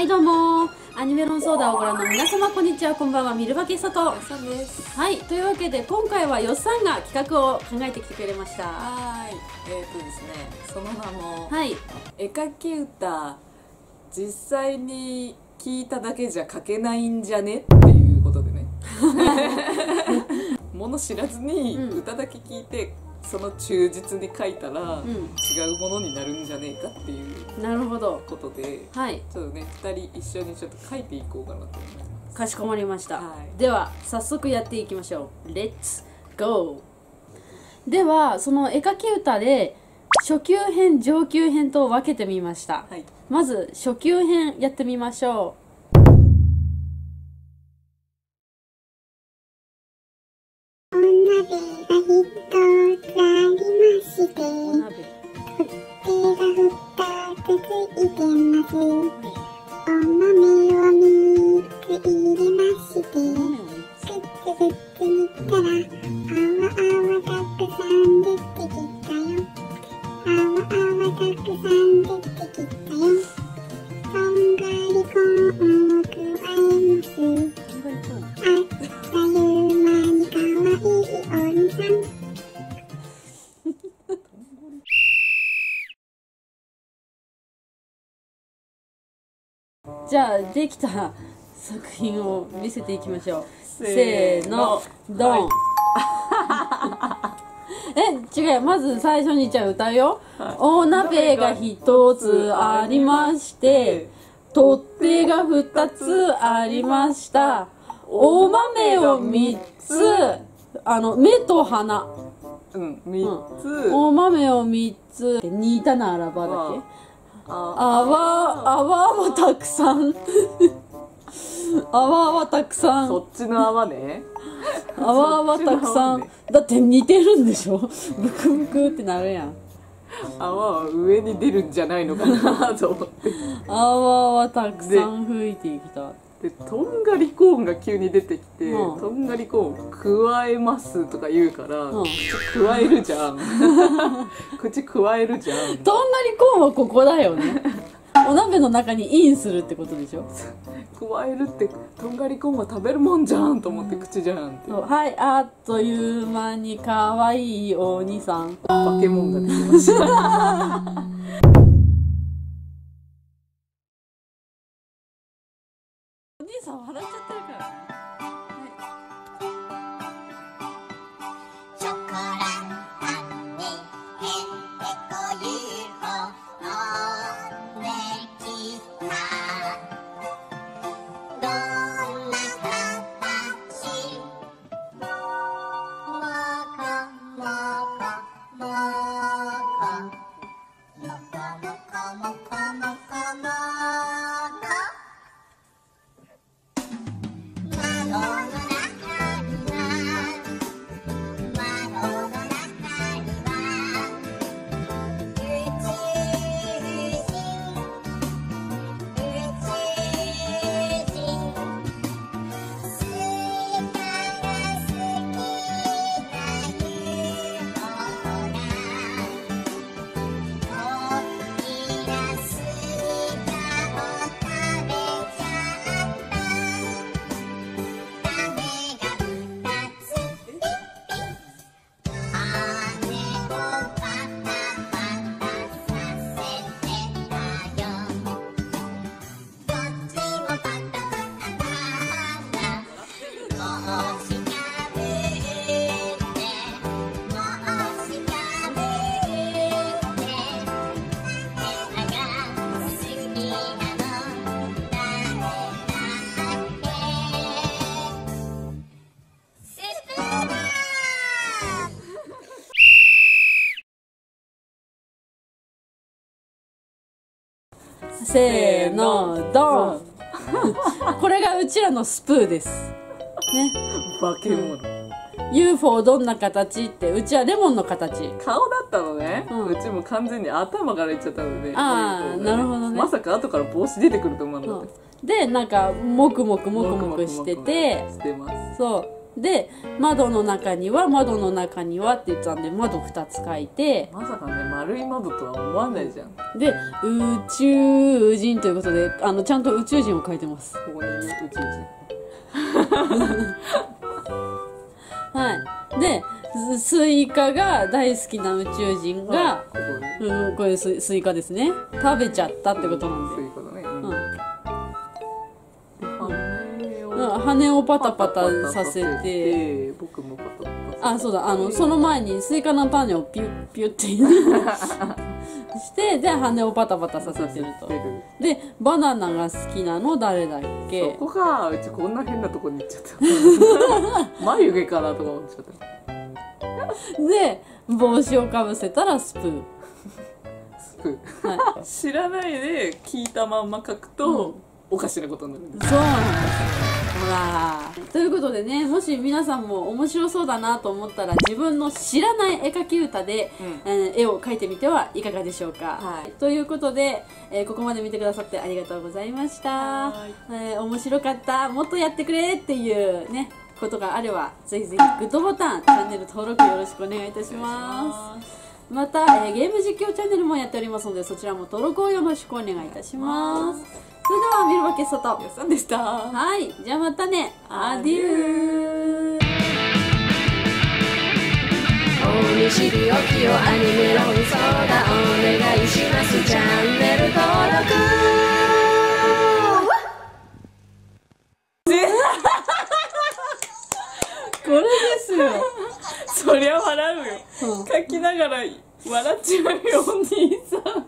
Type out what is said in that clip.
はいどうもアニメ論争談をご覧の皆様こんにちは、こんばんは。ミルバケサトさんです。 はい、というわけで今回はよっさんが企画を考えてきてくれました。 ですね、その名も、 はい、 絵描き歌実際に聞いただけじゃ描けないんじゃねっていうことでね物知らずに歌だけ聞いて、その忠実に書いたら、違うものになるんじゃねえかっていうなるほどことで、 はい、 ちょっとね2人一緒にちょっと書いていこうかなと思います。 かしこまりました、 はい、 では早速やっていきましょう。レッツゴー。ではその絵描き歌で初級編上級編と分けてみました、 はい、 まず初級編やってみましょう。 お鍋が一つありまして、 お鍋、 取っ手が二つついてます。お豆を三つ入れまして、ぐつぐつ煮たら、あわあわたくさん出てきたよ。あわあわたくさん出てきたよ。とんがりコーンを加えます。あっという間にかわいいおじさん。 じゃあできた作品を見せていきましょう。せーのドン、違う、まず最初にじゃあ歌うよ、お鍋が一つありまして、取っ手が二つありました。お豆を三つ、目と鼻、 3つ、 お豆を三つ、煮たならばだっけ、泡はたくさん泡はたくさん、 そっちの泡ね泡はたくさん、だって似てるんでしょ、ブクブクってなるやん。 泡は上に出るんじゃないのかなと思って泡はたくさん吹いていきた。 でとんがりコーンが急に出てきて、 うん、 とんがりコーン加えますとか言うから、口加えるじゃん口加えるじゃん。 とんがりコーンはここだよねお鍋の中にインするってことでしょ。 加えるってとんがりコーンは食べるもんじゃんと思って口じゃんって。 はい、あっという間にかわいいお兄さん、 化け物が出てましたお兄さん笑っちゃってるから。 ショコラパンにへんてこ UFO 飛んできた。どんな形？もこもこもこもこもこもこもこもこ。 せーのドンこれがうちらのスプーですね。 化け物、 UFO どんな形って、うちはレモンの形。 顔だったのね、 うんうちも完全に頭からいっちゃったので、 ああ、なるほどね。 まさか後から帽子出てくると思わなかった。 で、なんかもくもくもくもくしてて、 してます。 そうで窓の中にはって言ってたんで窓2つ書いて、 まさかね丸い窓とは思わないじゃん。 で宇宙人ということでちゃんと宇宙人を書いてます。 ここにいる宇宙人。 はい。でスイカが大好きな宇宙人が、 ここにこれスイカですね。食べちゃったってことなんで、 スイカだね。 羽をパタパタさせて、 僕もパタパタ。 そうだ、その前にスイカの種をピュッピュッってしてで羽をパタパタさせてると。でバナナが好きなの誰だっけ。 そこか、うちこんな変なとこに行っちゃった。眉毛かなとか思っちゃった。 で帽子をかぶせたらスプーン。 スプーン、はい、知らないで聞いたまんま書くと、おかしなことになるんです。 そうなんですよ。ほらということでね、もし皆さんも面白そうだなと思ったら自分の知らない絵描き歌で、絵を描いてみてはいかがでしょうか。ということで、ここまで見てくださってありがとうございました。面白かった、もっとやってくれっていうねことがあればぜひぜひグッドボタン、チャンネル登録よろしくお願いいたします。また、ゲーム実況チャンネルもやっておりますのでそちらも登録をよろしくお願いいたします。それではミルバケストとやさんでした。 はい、じゃあまたね、アデュー。 大西リオキよアニメ論争だ、お願いします。チャンネル登録これですよ。 そりゃ笑うよ、書きながら笑っちゃうよお兄さん。